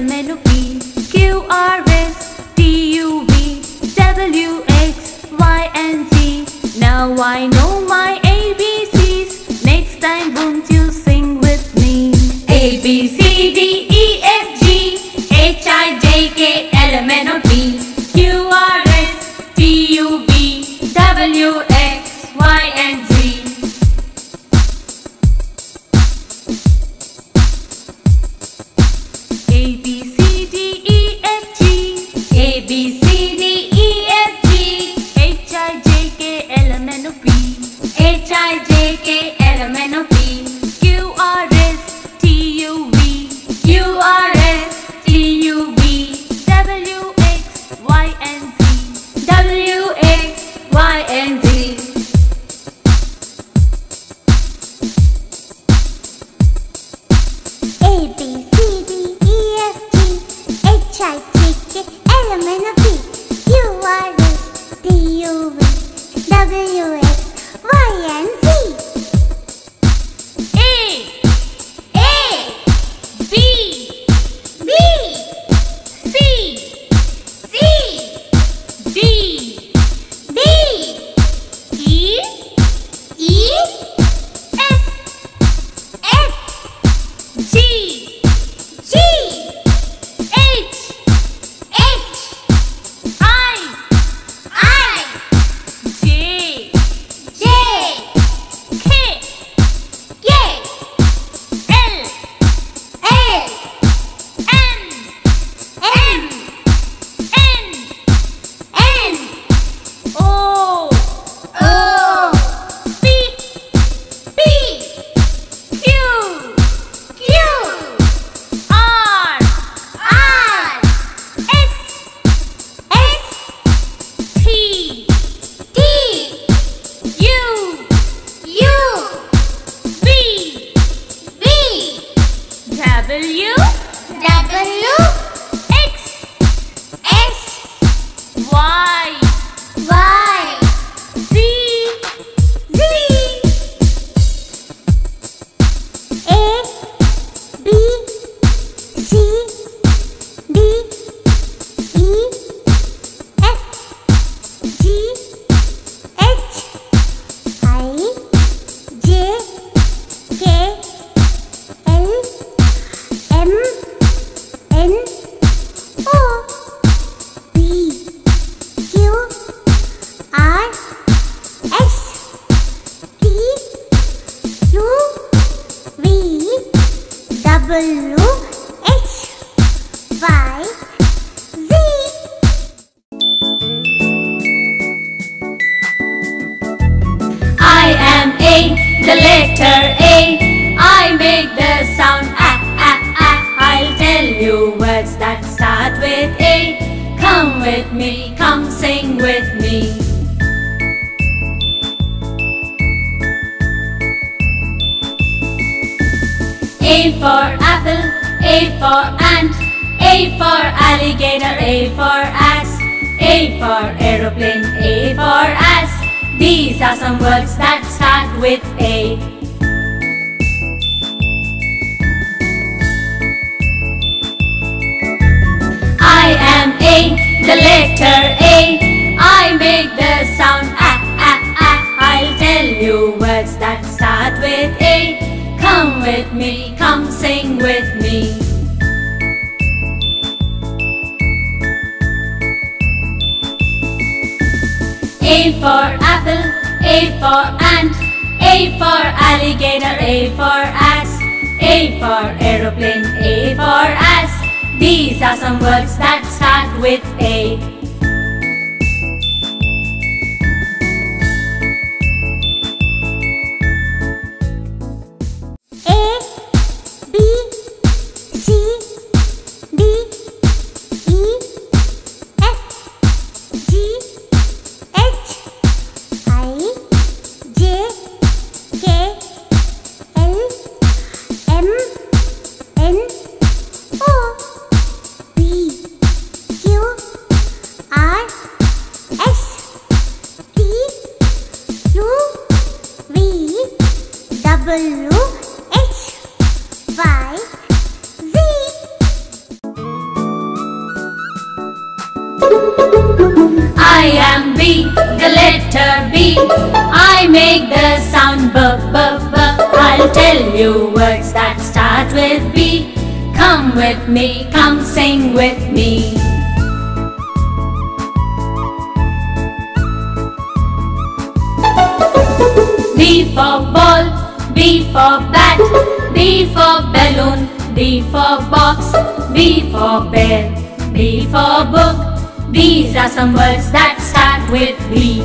M N O P Q R S T U V W X Y and Z. Now I know my ABCs. Next time won't you sing with me? A B C D E F G H I J K L M N O P Q R S T U V W X Y and Z. A B C D E F G A B C D E F G H I J K L M N O P H I J K L M N O P Q R S T U V Q R S T U V W X Y and Z W X Y and Z. A B C D E F G H I J K L M N O P Q R S T U V W X Y and Z. A B C D E F G H I J K L M N O P Q R S T U V W X Y Z. A B C D E F G H I J K L M N O P Q R S T U V W X Y Z. I am A, the letter A. I make the sound A, A, A. I'll tell you words that start with A. Come with me, come sing with me. A for apple, A for ant, A for alligator, A for ass, A for aeroplane, A for ass. These are some words that start with A. I am A, the letter A. I make the sound A, A, A. I'll tell you words that start with A. Come with me, come sing with me. A for apple, A for ant, A for alligator, A for ass, A for aeroplane, A for ass. These are some words that start with A. A B C D E F G H I J K L M N O P Q R S T U V W X Y Z. letter B. I make the sound B, B, B. I'll tell you words that start with B. Come with me, come sing with me. B for ball, B for bat, B for balloon, B for box, B for bear, B for book. These are some words that start with B.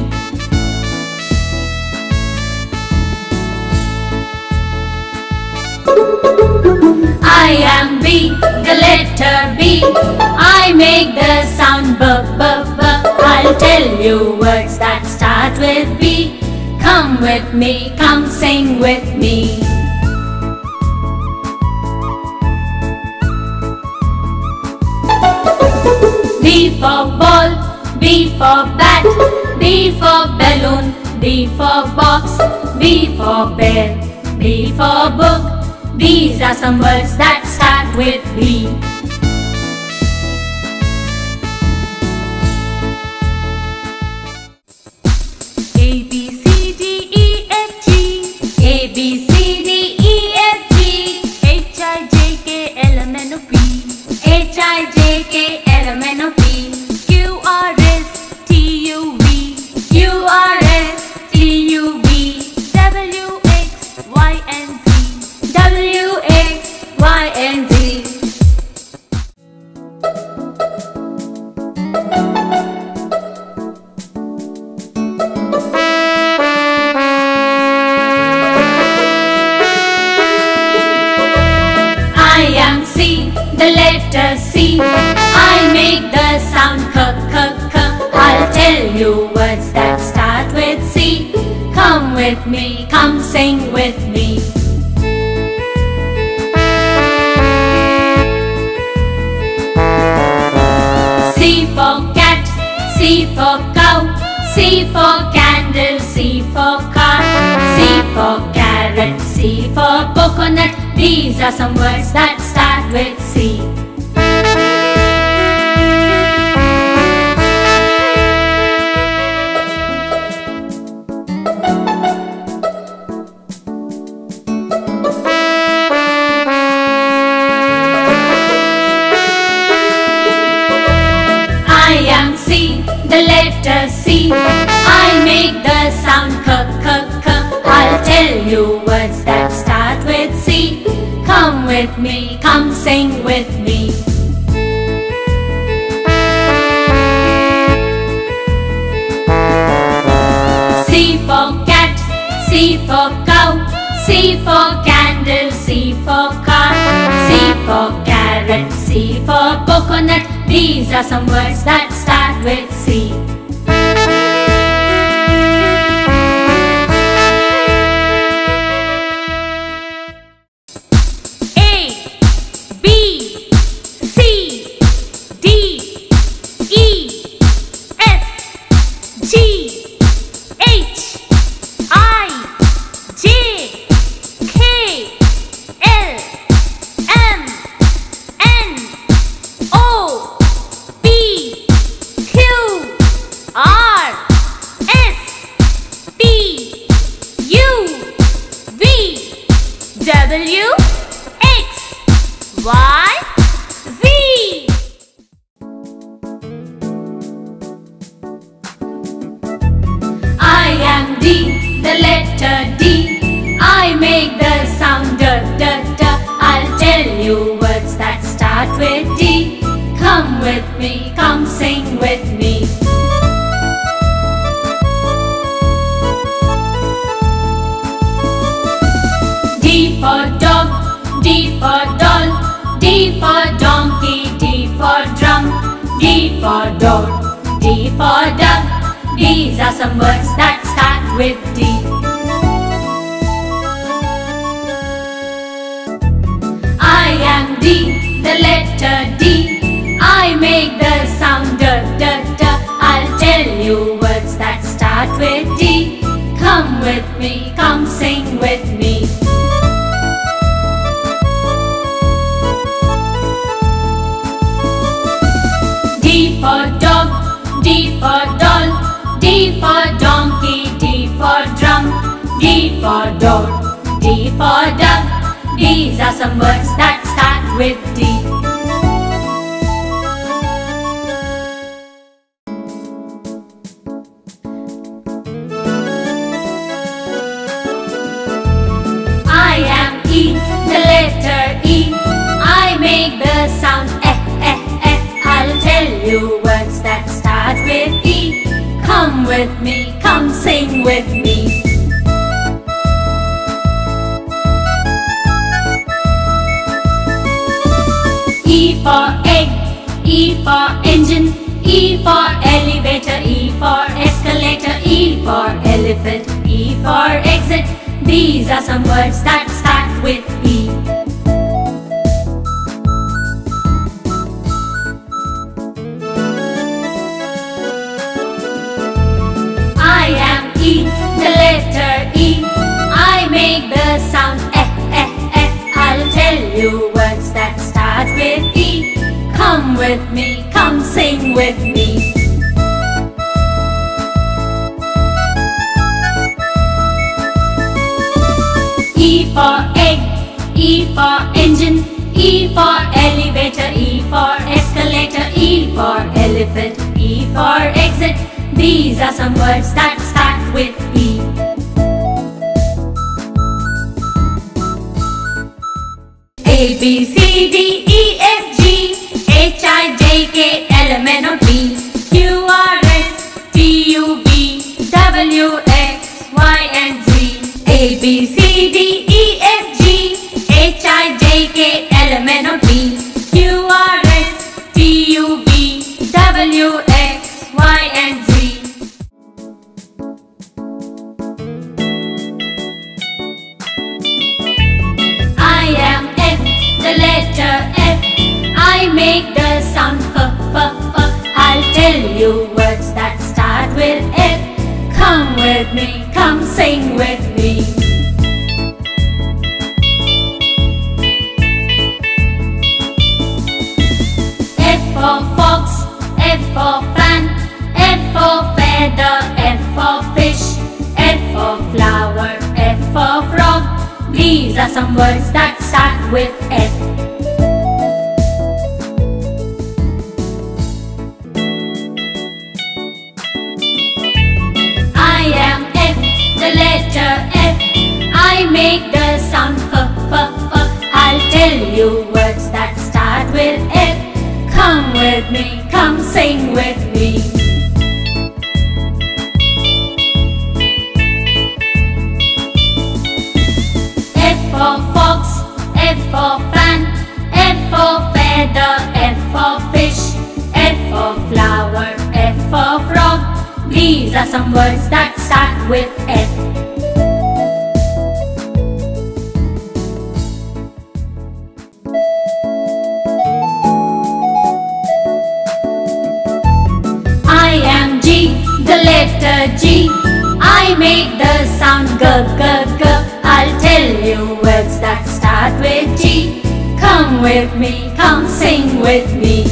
I am B, the letter B. I make the sound B, B, B. I'll tell you words that start with B. Come with me, come sing with me. B for ball, B for bat, B for balloon, B for box, B for bear, B for book. These are some words that start with B. A, B, C, D, E, F, G. A, B, C, D, E, F, G. H, I, J, K, L, M, N, O, P. H, I, J, K, L, M, N, O, P. Q, R, S, T, U, V. Q, R, S, T, U, V. W, X, Y, and Z. W, X, Y, and Z. I am C, the letter C. I make the sound K, K, K. I'll tell you words that start with C. Come with me, come sing with me. C for cat, C for cow, C for candle, C for car, C for carrot, C for coconut. These are some words that start with C. I am C, the letter C. I make the sound K, K, K. I'll tell you words that start with C. Come with me, come sing with me. C for cat, C for cow, C for candle, C for car, C for carrot, C for coconut. These are some words that start with C. W, X, Y, Z. I am D, the letter D. I make the sound D, D, D. I'll tell you words that start with D. Come with me, come sing with me. D for dog, D for doll, D for donkey, D for drum, D for door, D for duck. These are some words that start with D. I am D, the letter D. I make the sound D, D, D. I'll tell you words that start with D. Come with me, come sing with me. D for dog, D for doll, D for donkey, D for door, D for duck. These are some words that start with D. I am E, the letter E. I make the sound eh, eh, eh. I'll tell you words that start with E. Come with me, come sing with me. E for egg, E for engine, E for elevator, E for escalator, E for elephant, E for exit. These are some words that start with E. I am E, the letter E. I make the sound eh, eh, eh. I'll tell you words that start with E. Come with me, come sing with me. E for egg, E for engine, E for elevator, E for escalator, E for elephant, E for exit. These are some words that start with E. A, B, C, D, E, F, G, H, I, J, K, L, M, N, O, P, Q, R, S, T, U, V, W, X, Y, and Z. A, B, C, D, E, F, G, H, I, J, K, L, M, N, O, P, Q, R, S, T, U, V, W, X, Y, and Z. I am F, the letter F. I make the sound F, F, F. I'll tell you words that start with F. Come with me, come sing with me. F for fox, F for fan, F for feather, F for fish, F for flower, F for frog. These are some words that start with F. I am F, the letter F. I make the sound F, F, F. I'll tell you words that start with F. Come with me, come sing with me. F for fox, F for fan, F for feather, F for fish, F for flower, F for frog. These are some words that start with F. I am G, the letter G. I make the sound G, G, G. I'll tell you words that start with G. Come with me, come sing with me.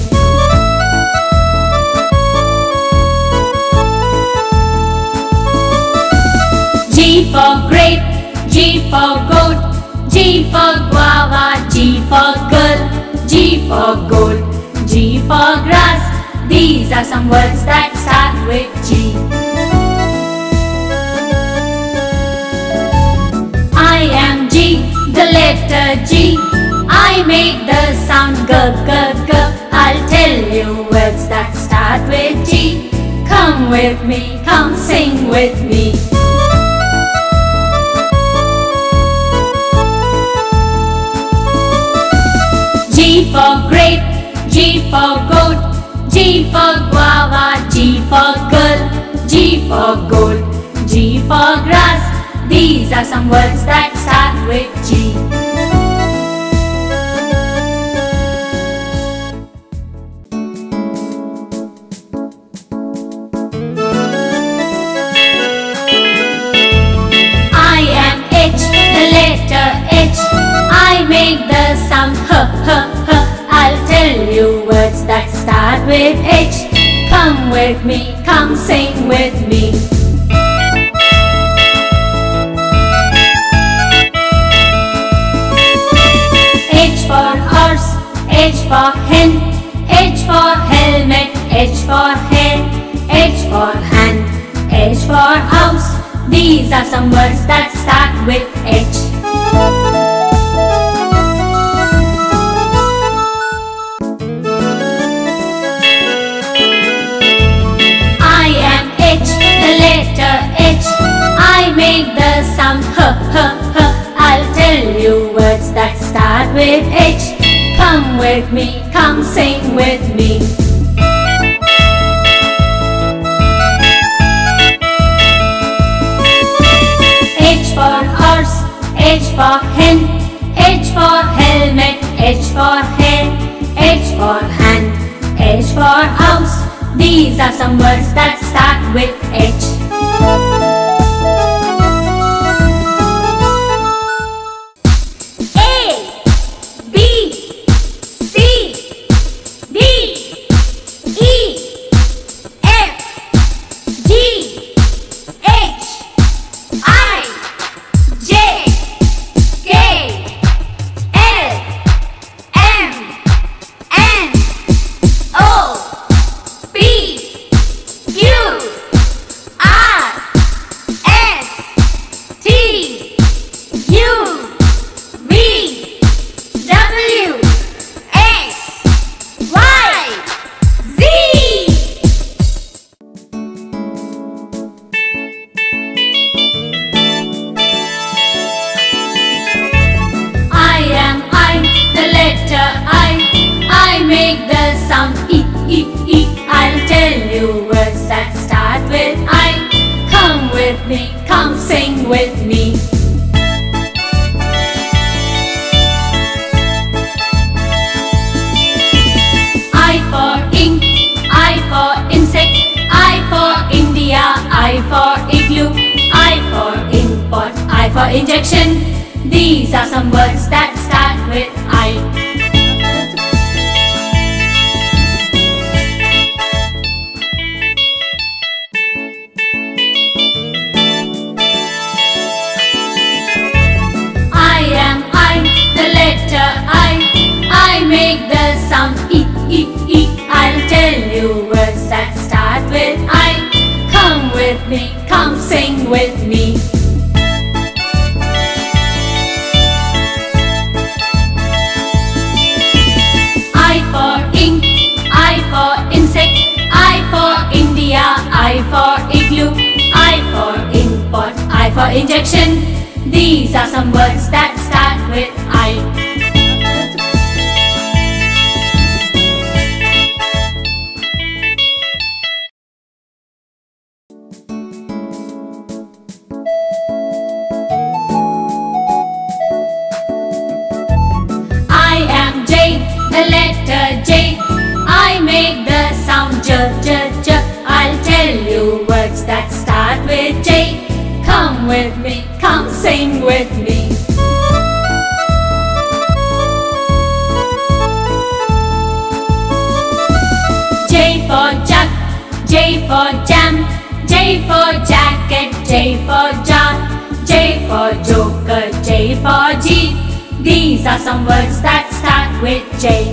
G for grape, G for goat, G for guava, G for girl, G for gold, G for grass. These are some words that start with G. I am G, the letter G. I make the sound G, G, G. I'll tell you words that start with G. Come with me, come sing with me. G for grape, G for goat, G for guava, G for girl, G for gold, G for grass. These are some words that start with G. I am H, the letter H. I make the sound H, H, H. I'll tell you words that start with H. Come with me, come sing with me. for hen, H for helmet, H for hair, H for hand, H for house. These are some words that start with H. I am H, the letter H. I make the sound H. I'll tell you words that start with H. Come with me, come sing with me. H for horse, H for hen, H for helmet, H for hair, H for hand, H for house. These are some words that start with H. Come sing with me. I for ink, I for insect, I for India, I for igloo, I for import, I for injection. These are some words that start with I. I make the sound E. I'll tell you words that start with I. Come with me, come sing with me. I for ink, I for insect, I for India, I for igloo, I for import, I for injection. These are some words that start with I. The letter J. I make the sound J. I'll tell you words that start with J. Come with me, come sing with me. J for jug, J for jam, J for jacket, J for jar, J for joker, J for G. These are some words that start with J.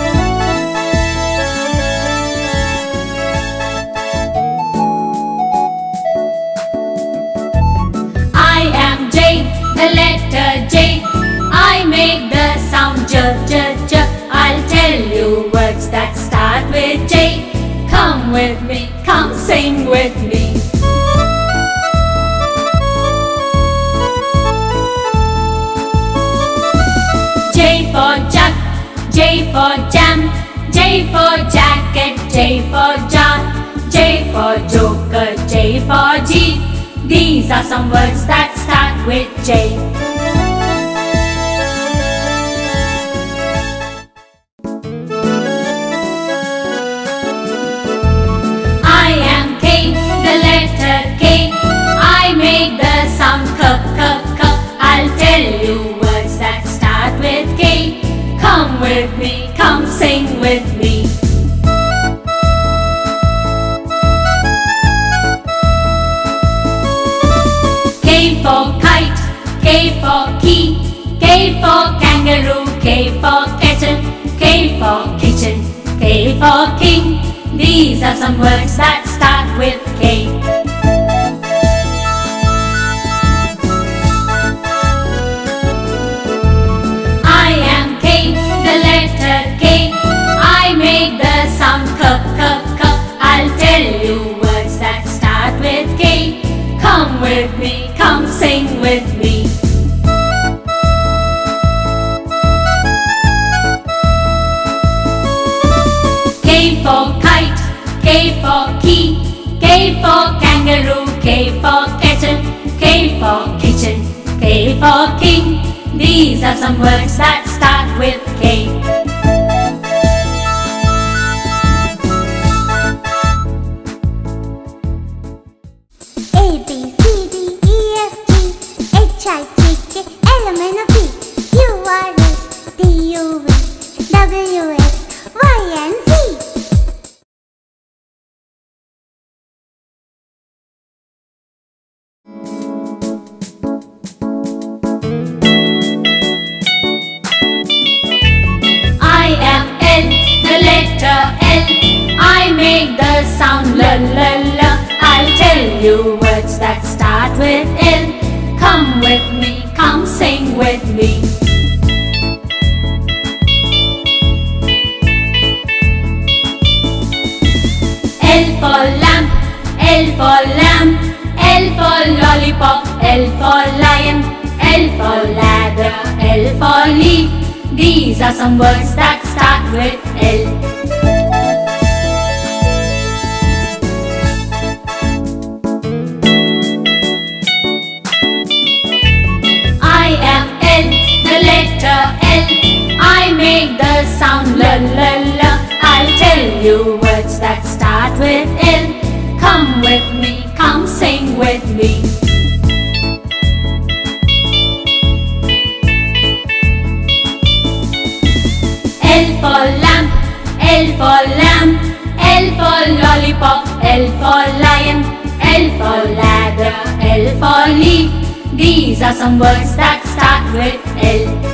I am J, the letter J. I make the sound J. I'll tell you words that start with J. Come with me, come sing with me. J for jug, J for jam, J for jacket, J for jar, J for joker, J for G. These are some words that start with J. I am K, the letter K. I make the sound K. I'll tell you words that start with K. Come with me, come sing with me. K for kite, K for key, K for kangaroo, K for kettle, K for kitchen, K for king. These are some words that start with K. I am K, the letter K. I make the sound K, K, K. I'll tell you words that start with K. Come with me, come sing with me. K for kite, K for key, K for kangaroo, K for kettle, K for kitchen, K for king. These are some words that start with K. A, B, C, D, E, F, G, H, I, J, K, L, M, N, O, P, Q, R, S, T, U, V, W, X, Y, and Z. I am L, the letter L. I make the sound L, L, L. I'll tell you words that start with L. Come with me, come sing with me. L for lamp, L for lamb, L for lollipop, L for lion, L for ladder, L for leaf. These are some words that start with L. I am L, the letter L. I make the sound L, L, L. I'll tell you words that start with L. Come with me, come sing with me. L for lamp, L for lamb, L for lollipop, L for lion, L for ladder, L for leaf. These are some words that start with L.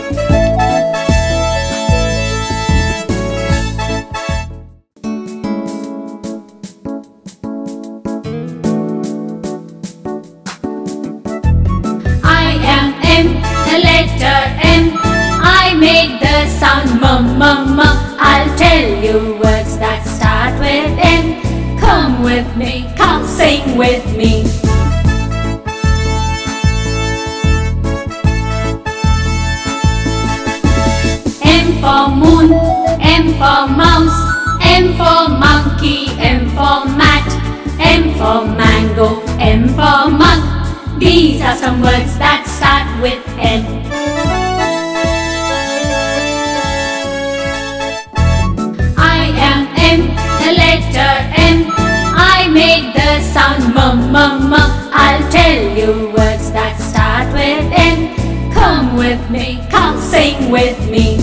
I am M, the letter M. I make the sound M, M, M. I'll tell you words that start with M. Come with me, come sing with me. M for moon, M for mouse, M for monkey, M for mat, M for mango, M for mug. These are some words that start with M. I am M, the letter M. I make the sound M, M, M. I'll tell you words that start with M. Come with me, come sing with me.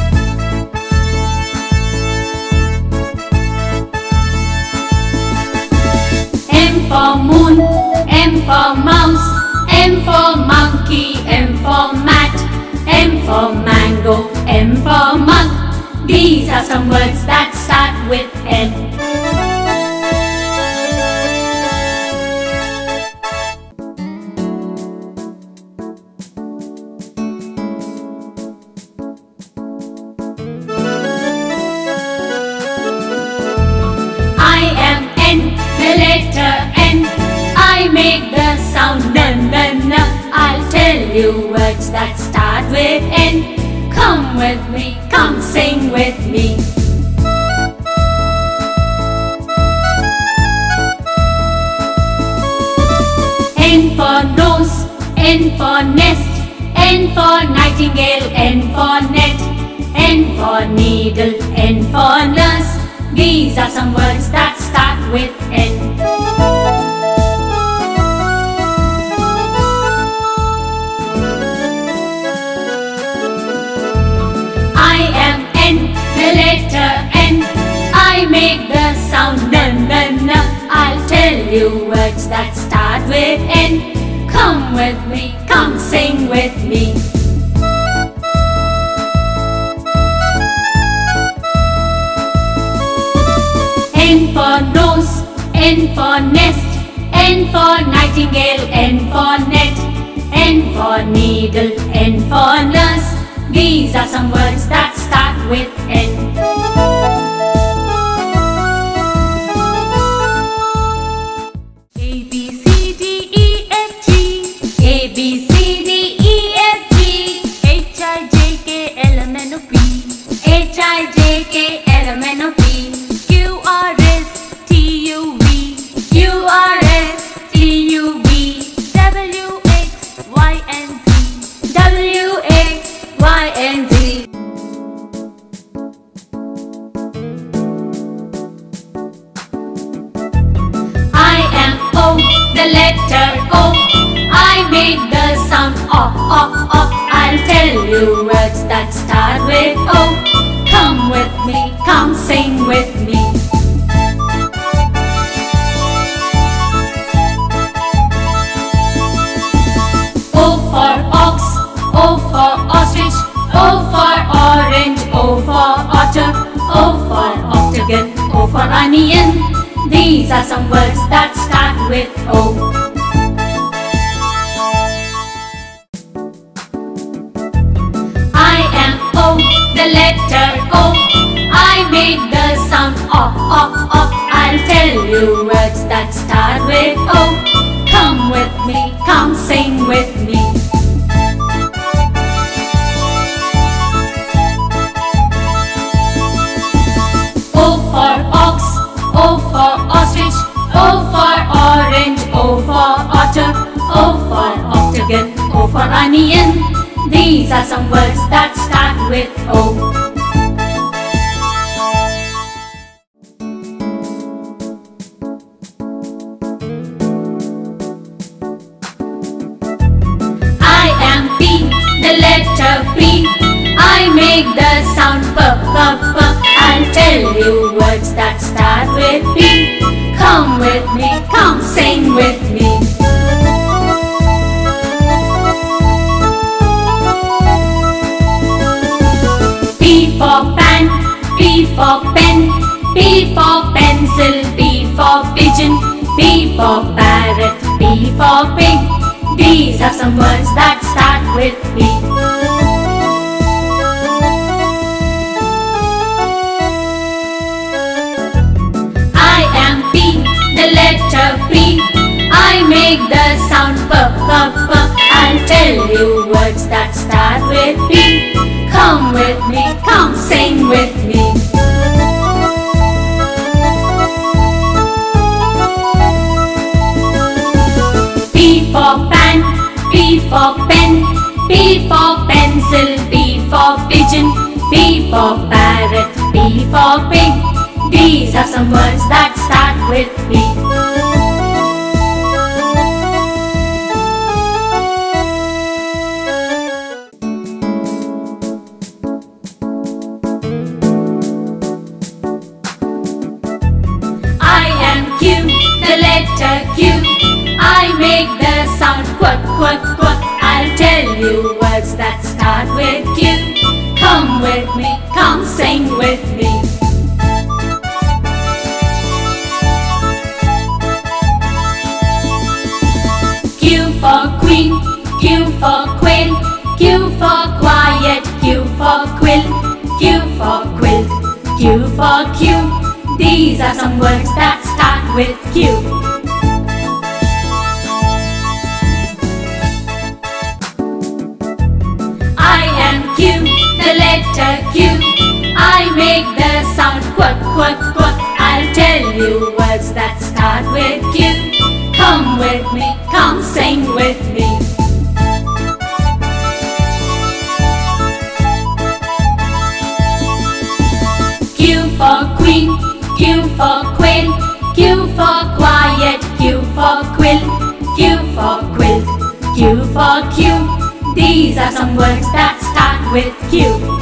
M for moon, M for mouse, M for monkey, M for mat, M for mango, M for mug. These are some words that start with M. I am N, the letter N. I make the sound N, N, N. I'll tell you words that start with N. Come with me, come sing with me. N for nose, N for nest, N for nightingale, N for net, N for needle, N for nurse. These are some words that start with N. I am N, the letter N. I make the sound N, N, N. I'll tell you words that start with N. Come with me, come sing with me. N for nest, N for nightingale, N for net, N for needle, N for nurse. These are some words that start with N. A, B, C, D, E, F, G. A, B, C, D, E, F, G. H, I, J, K, L, M, N, O, P. H, I, J, K, L, M, N, O, P. Q, R, S, T, U, V. Q, R, S, T, U, V. W, X, Y, and Z. W, X, Y, and Z. I am O, the letter O. I make the sound O, O, O. I'll tell you words that start with O. Come with me, come sing with me. O for ox, O for ostrich, O for orange, O for otter, O for octagon, O for onion. These are some words that start with O. I am O, the letter O. I make the sound O, O, O. I'll tell you words that start with O. Come with me, come sing with me. O for ox, O for ostrich, O for orange, O for otter, O for octagon, O for onion. These are some words that start with O. I am P, the letter P. I make the sound P, P, P. I'll tell you words that start with P. Come with me, come sing with me. P for pan, P for pen, P for pencil, P for pigeon, P for parrot, P for pig. These are some words that start with P. I am P, the letter P. I make the sound P, P, P. I'll tell you words that start with P. Come with me, come sing with me. P for pan, P for pen, P for pencil, P for pigeon, P for parrot, P for pig. These are some words that start with P. I am Q, the letter Q. I make the sound quack, quack, quack. I'll tell you words that start with Q. Come with me, come sing with me. Q for queen, Q for quail, Q for quiet, Q for quill, Q for quilt, Q for Q. These are some words that start with Q. I am Q, the letter Q. I make the sound quack, quack, quack. I'll tell you words that start with Q. Come with me, come sing with me. Q for queen, Q for quail, Q for quiet, Q for quill, Q for quilt, Q for Q. These are some words that start with Q.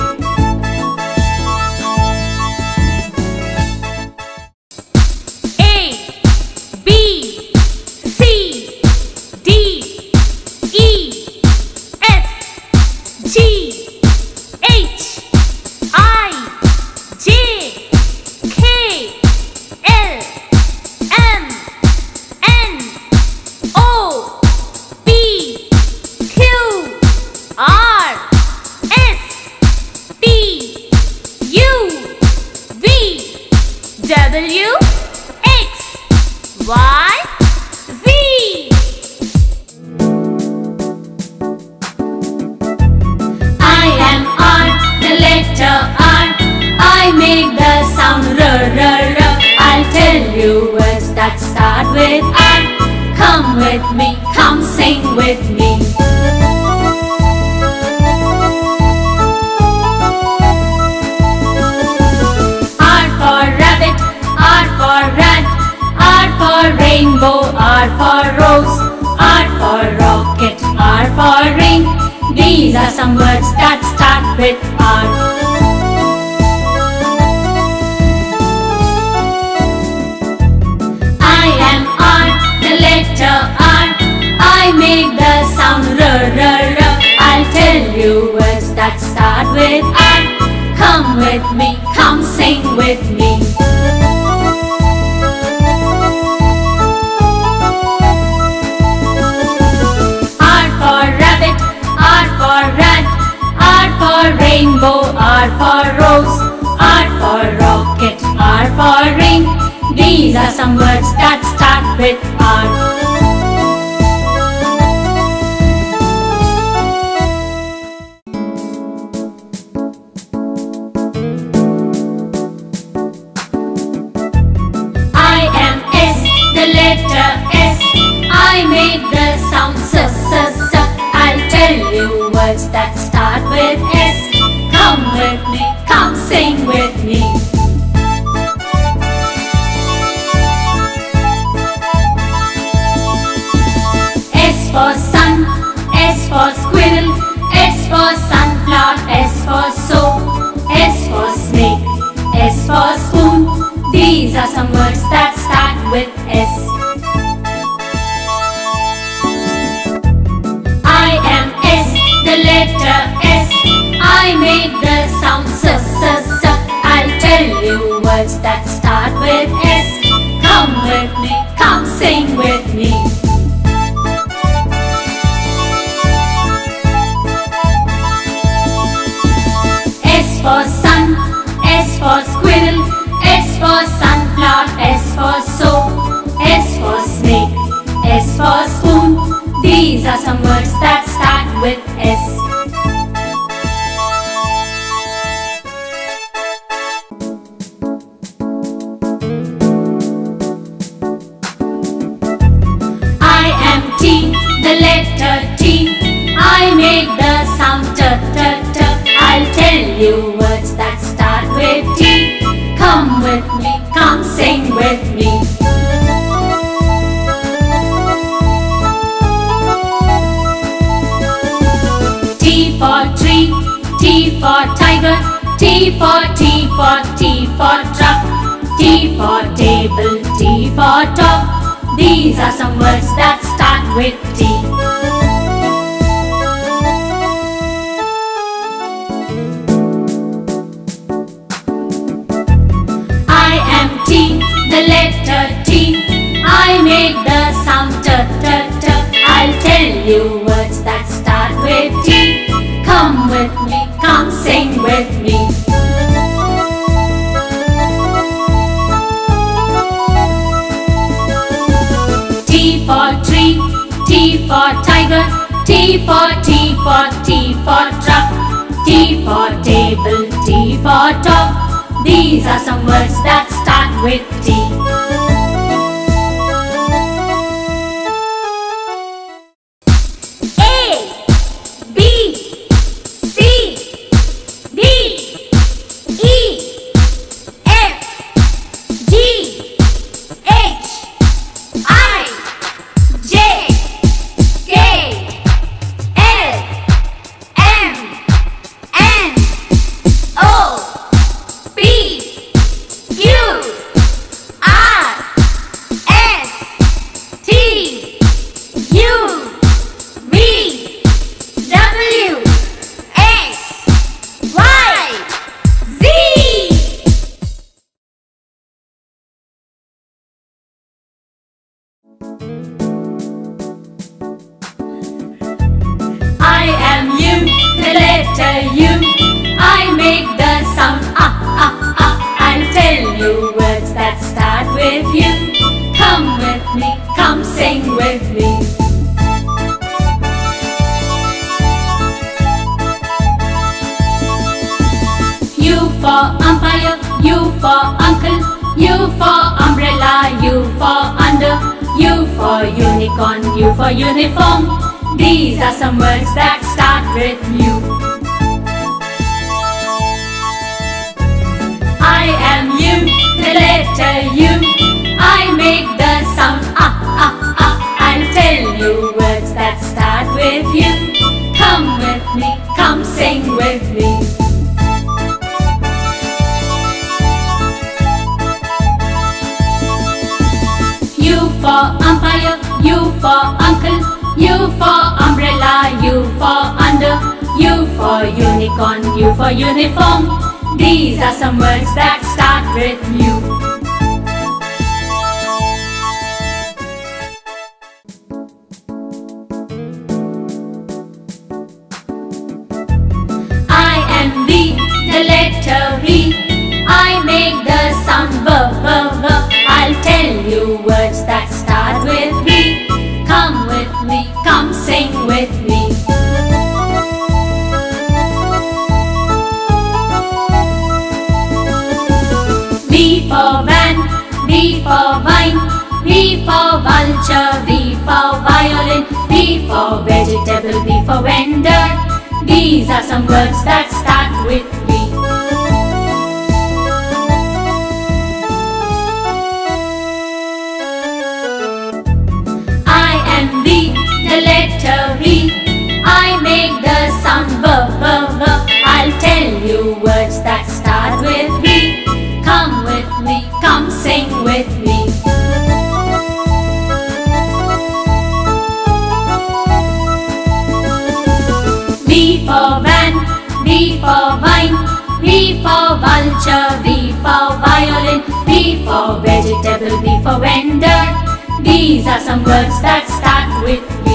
M start with R. Come with me, come sing with me. R for rabbit, R for rat, R for rainbow, R for rose, R for rocket, R for ring. These are some words that start with R. I am R, the letter R. I make the sound R, R, R. I'll tell you words that start with R. Come with me, come sing with me. R for rabbit, R for rat, R for rainbow, R for rose, R for rocket, R for ring. These are some words that start with R. I am S, the letter S. I make the sound S, S, S. I'll tell you words that start with S. Come with me, come sing with me. S for sun, S for squirrel, S for sunflower, S for soap, S for snake, S for spoon. These are some words that start with S. I am S, the letter S. I make the sound S, S, S. I'll tell you words that start with S. Come with me, come sing with me. S for sun, S for squirrel, S for sunflower, S for soap, S for snake, S for spoon. These are some words that start with S. I am T, the letter T. I make the sound T, T, T. I'll tell you words that start with T. Come with me, come sing with me. T for tree, T for tiger, T for teapot, T for truck, T for table, T for top. These are some words that start with T. I am T, the letter T. I make the sound T, T, T. I'll tell you words that start with T. Come with me, come sing with me. T for tree, T for tiger, T for teapot, T for truck, T for table, T for top. These are some words that start with T. I am U, the letter U. I make the sound I'll tell you words that start with U. Come with me, come sing with me. U for umpire, U for uncle, U for umbrella, U for under, U for unicorn, U for uniform. These are some words that start with U. I am U, the letter U. I make the sound I'll tell you words that start with U. Come with me, come sing with me. U for umpire, U for uncle, U for umbrella, U for under, U for unicorn, U for uniform. These are some words that start with U. I am V, the letter V. I make the sound V, V, V. I'll tell you words that start with V. Come with me, come sing with me. V for van, V for vine, V for vulture, V for violin, V for vegetable, V for vendor. These are some words that start with V. I am V, the letter V. I make the sound V, V, V. I'll tell you words that start with V. Come with me, come sing with me. V for van, V for vine, V for vulture, V for violin, V for vegetable, V for vendor. These are some words that start with V.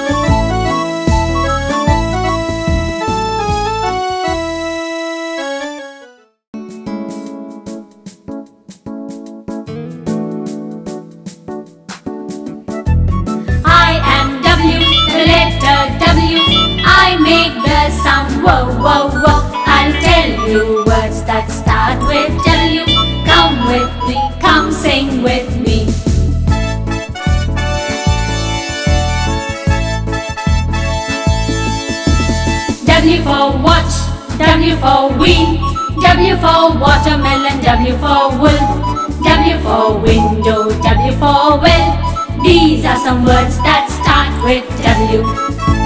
I am W, the letter W. I make the sound whoa, whoa, whoa. I'll tell you words that start with W. Come with me, come sing with me. W for watch, W for wheel, W for watermelon, W for wolf, W for window, W for well. These are some words that start with W.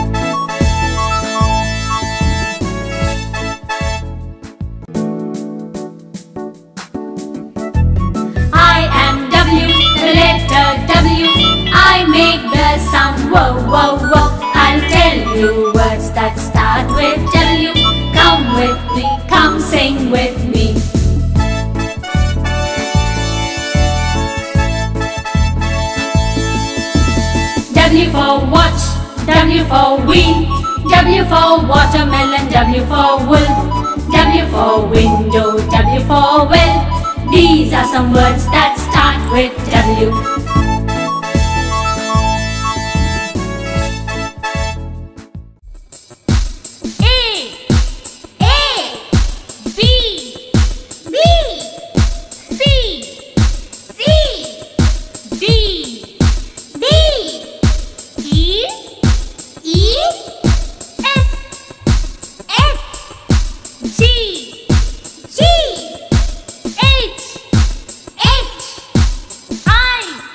I make the sound whoa, whoa, whoa. I'll tell you words that start with W. Come with me, come sing with me. W for watch, W for wheel, W for watermelon, W for wolf, W for window, W for well. These are some words that start with W. I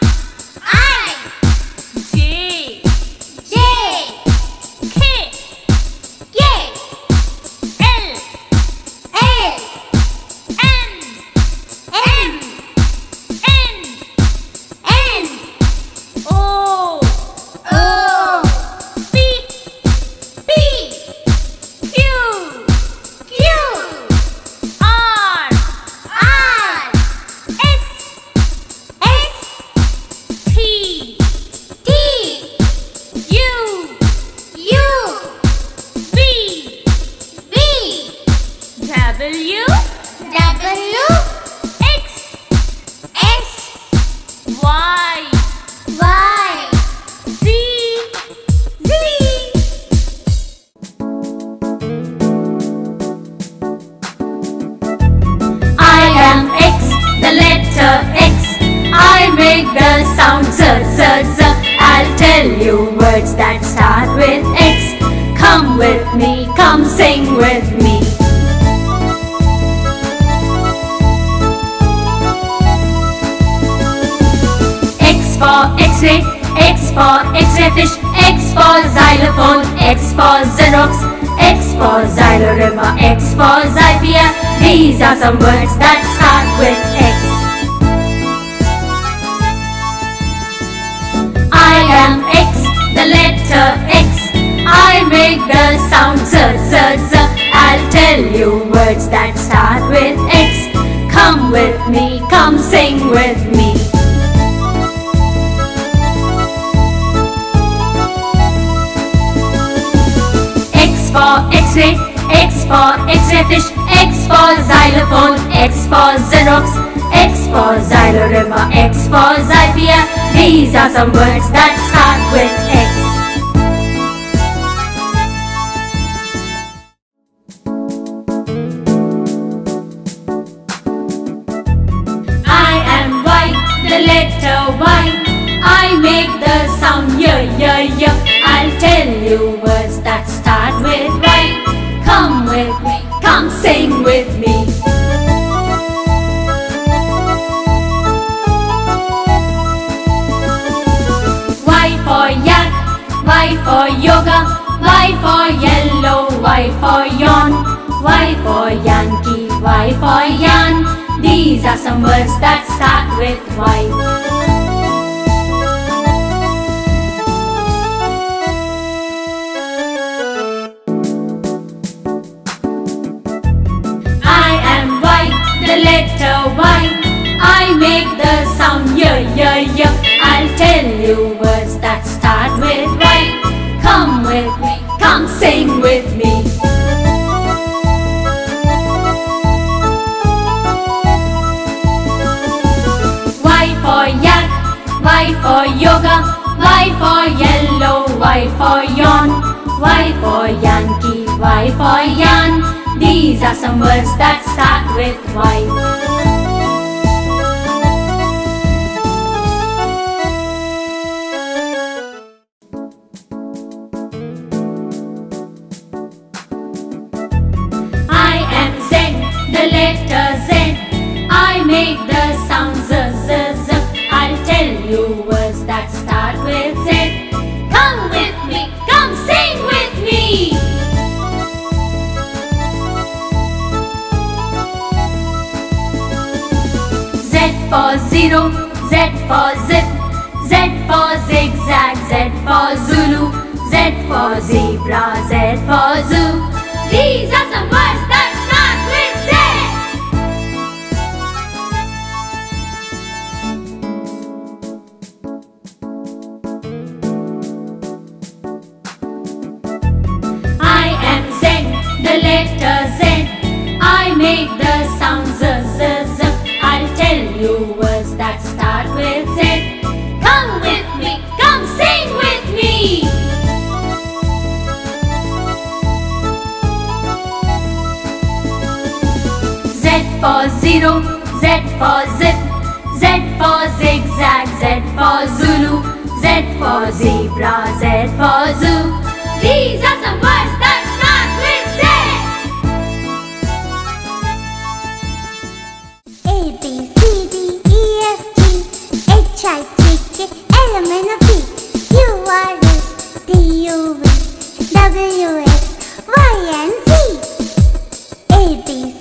words that start with X. Come with me, come sing with me. X for X-ray, X for X-ray fish, X for xylophone, X for Xerox, X for Xylorima, X for Xyphia. These are some words that start with X. I am X, the letter X. I make the sound Z, Z, Z. I'll tell you words that start with X. Come with me, come sing with me. X for X-ray, X for X-ray fish, X for xylophone, X for Xerox, X for Xylorima, X for Xyphia. These are some words that start with X. I am Y, the letter Y. I make the sound Y, Y, Y. I'll tell you words that start with Y. Come with me, come sing with me. Y for yak, Y for yoga, Y for yellow, Y for yawn, Y for Yankee, Y for yarn. These are some words that start with Y. The letter Y. I make the sound Y, Y, Y. I'll tell you words that start with Y. Come with me, come sing with me. Y for yak, Y for yoga, Y for yellow, Y for yawn, Y for Yankee, Y for yarn. These are some words that start with Y. I am Z, the letter Z. I make the sound Z, Z, Z. I'll tell you words that start with Z. Come with me, come sing with me. Z for zero, Z for zip, Z for zigzag, Z for Zulu, Z for zebra, Z for zoo. These are some words that start with Z. I am Z, the letter Z. I make the sound Z, Z, Z. I'll tell you words that start with Z. Come with me, come sing with me. Z for zero, Z for zip, Z for zigzag, Z for Zulu, Z for zebra, Z for zoo. These are some words that start with Z. A, B, C, D, E, F, G, H, I, J, K, L, M, N, O, P, Q, R, S, T, U, V, W, X, Y, and Z. A, B,